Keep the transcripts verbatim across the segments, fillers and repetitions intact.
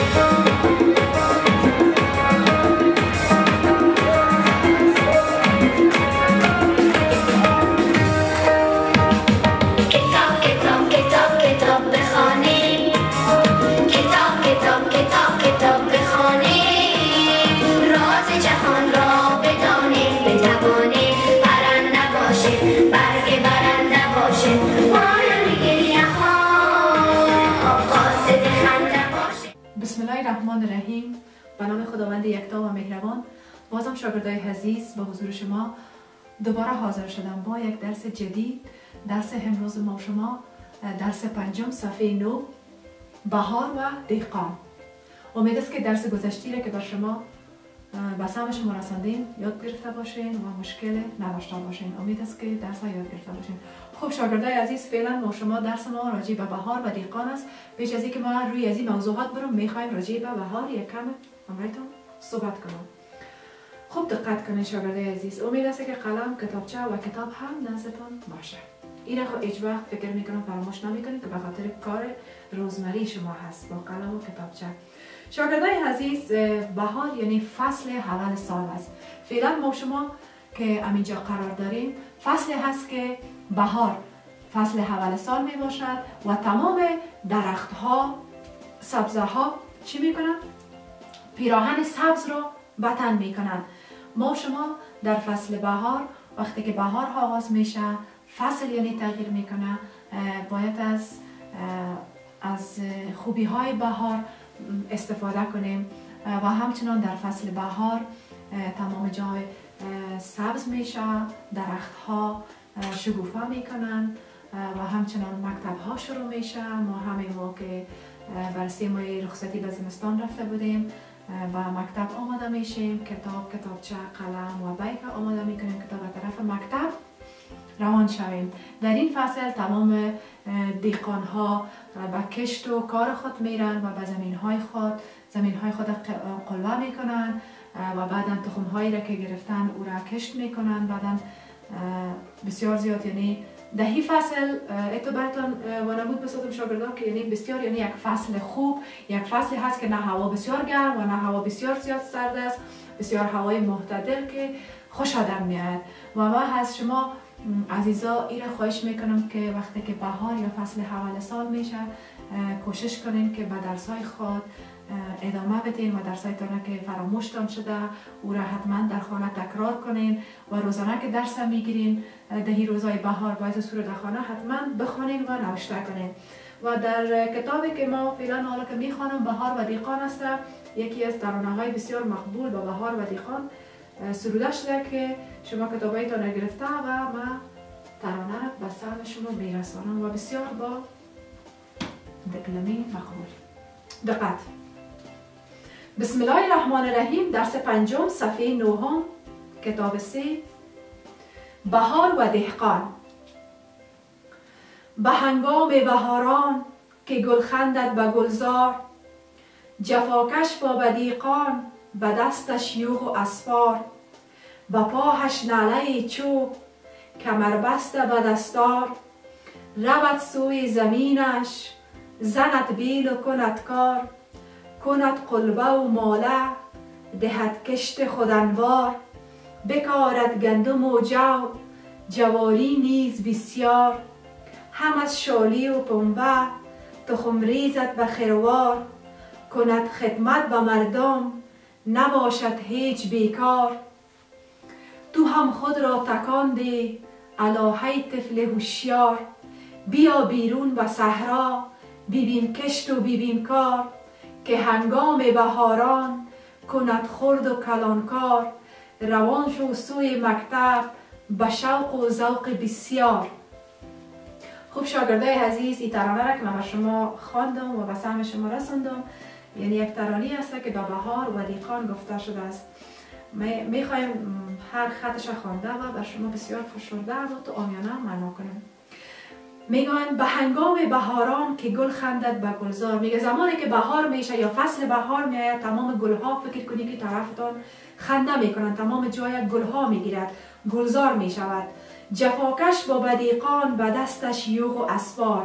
بسم الله الرحمن الرحیم. به نام خداوند یکتا و مهربان. بازم شاگردای عزیز به حضور شما دوباره حاضر شدم با یک درس جدید. درس امروز ما شما درس پنجم صفحه نو، بهار و دهقان. امید است که درس گذشته را که بر شما به سهم شما رساندیم یاد گرفته باشین و مشکل نداشته باشین. امید است که درس ها یاد گرفته باشین. خب شاگردای عزیز، فعلا ما شما درس ما راجع به بهار و دهقان است. پیش از اینکه ما روی از این موضوعات برم میخوایم راجع به بهار یک کم امرایتون صحبت کنم. خوب دقت کنین شاگردای عزیز. امید است که قلم، کتابچه و کتاب هم نزدتان باشه. این خب هیچ وقت فکر میکنم فراموش نمیکنید که به خاطر کار روزمره شما هست با قلم و کتابچه. شاگردای عزیز، بهار یعنی فصل اول سال است. فعلا ما شما که همینجا قرار داریم، فصل هست که بهار فصل اول سال می باشد و تمام درخت ها، سبزه ها چی میکنن؟ پیراهن سبز رو به تن میکنن. ما شما در فصل بهار، وقتی که بهار آغاز میشه، فصل یعنی تغییر میکنه، باید از از خوبی های بهار استفاده کنیم و همچنان در فصل بهار تمام جای سبز میشه، درخت ها شکوفا میکنن و همچنان مکتب ها شروع میشه. ما همین موقع برای ماه رخصتی به زمستان رفته بودیم و مکتب آماده میشیم، کتاب، کتابچه، قلم و بیگ آماده میکنیم که تا به طرف مکتب روان شویم. در این فصل تمام دهقان ها به کشت و کار خود میرن و به زمین های خود زمین های خود قلبه میکنن و بعدا تخم هایی را که گرفتن او را کشت میکنن. بعدا بسیار زیاد، یعنی دهی فصل اتو براتون و نمود بسازم شاگردان که یعنی بسیار، یعنی یک فصل خوب، یک فصل هست که نه هوا بسیار گرم و نه هوا بسیار زیاد سرد است، بسیار هوای معتدل که خوش آدم میاد. و ما از شما عزیزا این را خواهش میکنم که وقتی که بهار یا فصل اول سال میشه کوشش کنین که به درسای خود ادامه بدین و درسایتان که فراموشتان شده او را حتما در خانه تکرار کنین و روزانه که درس میگیرین دهی روزای بهار باید سوره در خانه حتما بخونین و نوشته کنین. و در کتابی که ما فعلا حالا که میخوانم، بهار و دهقان است، یکی از ترانه های بسیار مقبول با بهار و دهقان سروده شده که شما کتابایتان گرفته و ما ترانه را به سهم شما میرسانم و بسیار با دکلمی مقبول. دقت. بسم الله الرحمن الرحیم. درس پنجم صفحه نهم، کتاب سه، بهار و دهقان. به هنگام بهاران که گل خندد به گلزار، جفاکش با بدیقان به دستش یوغ و اسفار، به پاهش نعله چوب کمر بسته به دستار، رود سوی زمینش زند بیل و کند کار، کند قلبه و ماله دهد کشت خودانوار، بکارد گندم و جو جواری نیز بسیار، هم از شالی و پنبه تخم ریزد به خروار، کند خدمت به مردم نباشد هیچ بیکار، تو هم خود را تکان ده الهی طفل هوشیار، بیا بیرون به صحرا ببین کشت و ببین کار، که هنگام بهاران کند خرد و کلانکار، روان شو سوی مکتب به شوق و ذوق بسیار. خوب شاگردای عزیز، این ترانه را که من به شما خواندم و به سهم شما رساندم، یعنی یک ترانه است که به بهار و دهقان گفته شده است. میخوایم هر خطش خوانده و بر شما بسیار فشرده و تو آمیانه معنا کنیم. میگن به هنگام بهاران که گل خندد به گلزار. میگه زمانی که بهار میشه یا فصل بهار میاد، تمام گلها فکر کنی که طرفتان خنده میکنن، تمام جای گلها میگیرد، گلزار میشود. جفاکش با بدیقان به دستش یوغ و اسفار.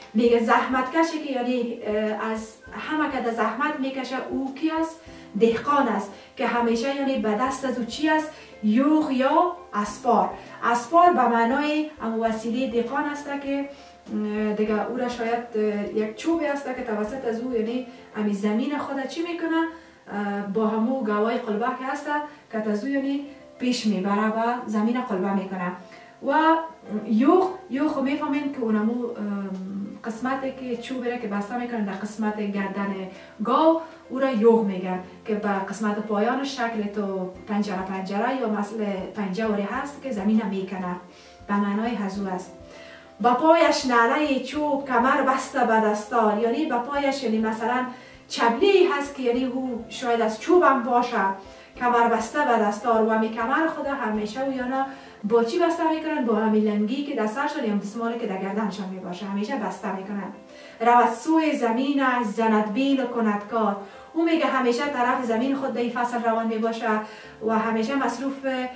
میگه زحمت کشی که یعنی از همه که زحمت میکشه او کی است؟ دهقان است که همیشه یعنی به دست از او چی است؟ یوغ یا اسپار. اسپار به معنای ام وسیله دهقان است که دیگه او را شاید یک چوبی است که توسط از او یعنی امی زمین خود چی میکنه با همو گوای قلبه که هست که از او یعنی پیش میبره و زمین قلبه میکنه. و یوغ یوغ میفهمین که اونمو قسمتی که چوبی را که بسته میکنن در قسمت گردن گاو او را یوغ میگن که به قسمت پایانش شکل تو پنجره پنجره یا مثل پنجوری هست که زمین میکنه به معنای هزو است. با پایش نعله چوب کمر بسته به دستار، یعنی با پایش یعنی مثلا چبلی هست که یعنی او شاید از چوب هم باشه کمر بسته به دستار و همی کمر خود همیشه و یانا با چی بسته میکنن؟ با همی لنگی که دسترشان یا دستمالی که در گردنشان میباشه همیشه بسته میکنن. رود سوی زمین زند بیل و کند کار، او میگه همیشه طرف زمین خود در این فصل روان میباشه و همیشه مصروف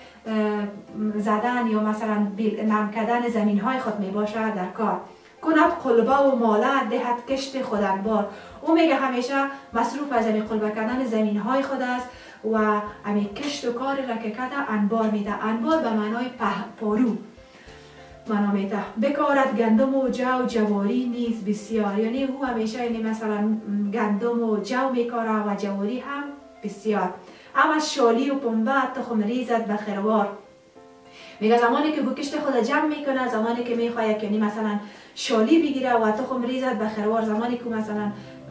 زدن یا مثلا نرم کردن زمین های خود میباشه در کار. کند قلبه و ماله دهد کشت خود انبار، او میگه همیشه مصروف از زمین قلبه کردن زمین های خود است و امی کشت و کار را که کده انبار میده. انبار به معنای پارو معنا میده. بکارد گندم و جو جواری نیز بسیار، یعنی او همیشه یعنی مثلا گندم و جو میکاره و جواری هم بسیار. اما شالی و پنبه تخم ریزد به خروار، میگه زمانی که کشت خود جمع میکنه، زمانی که میخواد یعنی مثلا شالی بگیره و تخم ریزد به خروار، زمانی که مثلا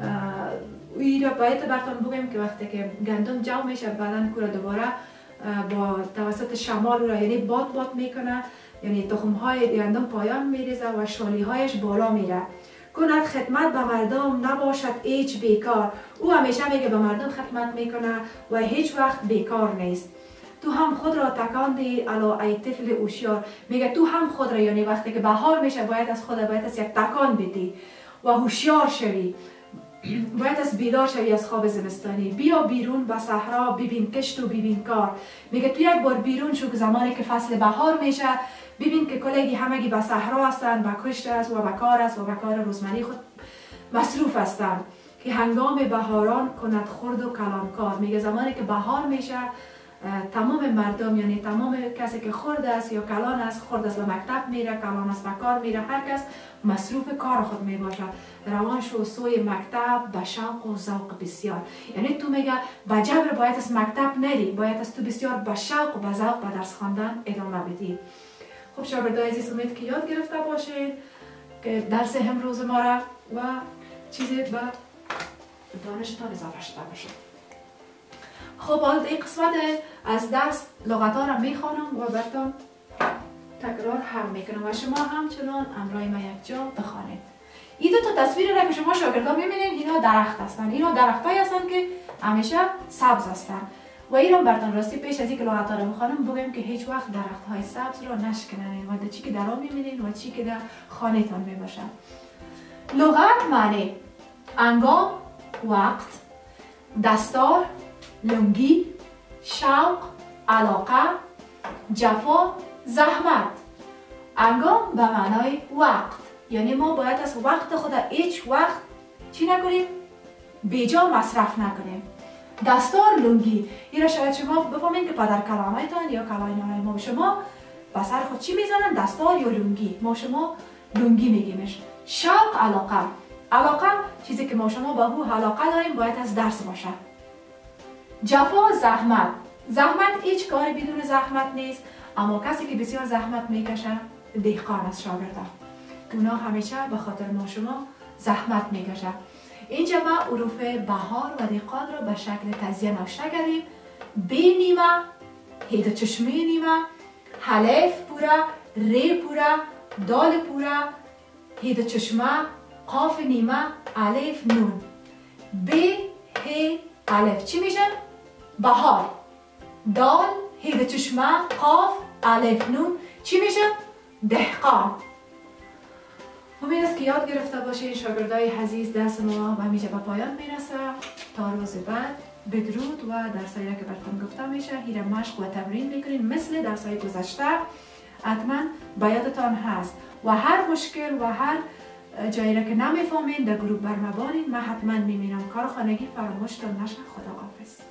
این را باید براتون بگم که وقتی که گندم جمع میشه بعداً کورا دوباره با توسط شمال را یعنی باد باد میکنه، یعنی تخم های گندم پایان میریزه و شالی هایش بالا میره. کند خدمت به مردم نباشد هیچ بیکار، او همیشه میگه به مردم خدمت میکنه و هیچ وقت بیکار نیست. تو هم خود را تکاندی الا ای طفل هوشیار، میگه تو هم خود را یعنی وقتی که بهار میشه باید از خود باید از یک تکان بدی و هوشیار شوی، باید از بیدار شوی از خواب زمستانی. بیا بیرون به صحرا ببین کشت و ببین کار، میگه تو یک بار بیرون شو که زمانی که فصل بهار میشه ببین که کلگی همگی به صحرا هستند، به کشت است و به کار است و به کار روزمره خود مصروف هستند. که هنگام بهاران کند خرد و کلانکار، میگه زمانی که بهار میشه تمام مردم یعنی تمام کسی که خرد است یا کلان است، خرد است به مکتب میره، کلان است به کار میره، هر کس مصروف کار خود میباشه. روان شو سوی مکتب به شوق و ذوق بسیار، یعنی تو میگه به جبر باید از مکتب نری، باید از تو بسیار به شوق و به ذوق به درس خواندن ادامه بدی. خب شاگردای عزیز امید که یاد گرفته باشید که درس امروز ما را و چیزی به دانشتان اضافه شده باشه. خب حالا این قسمت از درس لغت ها را میخوانم و براتون تکرار هم میکنم و شما همچنان امرای ما یک جا بخوانید. این دو تا تصویر را که شما شاگردان میبینید اینا درخت هستن، اینا درخت هایی هستن که همیشه سبز هستن و این را براتون راستی پیش از اینکه لغت ها را بخوانم بگم که هیچ وقت درخت های سبز را نشکنن و چی که در آن میبینید و چی که در خانه تان میباشن. لغت معنی انگام، وقت، دستار، لنگی، شوق، علاقه، جفا، زحمت. انگام به معنای وقت، یعنی ما باید از وقت خود هیچ وقت چی نکنیم؟ بیجا مصرف نکنیم. دستار، لنگی، این را شاید شما بفهمین که پدر کلامایتان یا کلاینای ما شما به سر خود چی میزنن؟ دستار یا لنگی، ما شما لنگی میگیمش. شوق، علاقه، علاقه چیزی که ما شما با او علاقه داریم باید از درس باشه. جفا، زحمت، زحمت هیچ کاری بدون زحمت نیست، اما کسی که بسیار زحمت میکشه دهقان است شاگردا، اونا همیشه به خاطر ما شما زحمت میکشه. اینجا ما حروف بهار و دهقان را به شکل تزیین نوشته کردیم. ب نیمه، هید چشمه نیمه، حلف پورا، ر پورا، دال پورا، هید چشمه، قاف نیمه، الف نون. ب ه الف چی میشه؟ بهار. دال هید چشمه، قاف الف نون چی میشه؟ دهقان. امید است که یاد گرفته باشید شاگردای عزیز. درس ما به همینجا به پایان میرسه. تا روز بعد بدرود و درسایی که براتون گفته میشه هیر مشق و تمرین میکنین مثل درسای گذشته. حتما به یادتان هست و هر مشکل و هر جایی را که نمیفهمین در گروه برمبانین. من حتما میبینم کار خانگی فراموش نشه. خدا حافظ.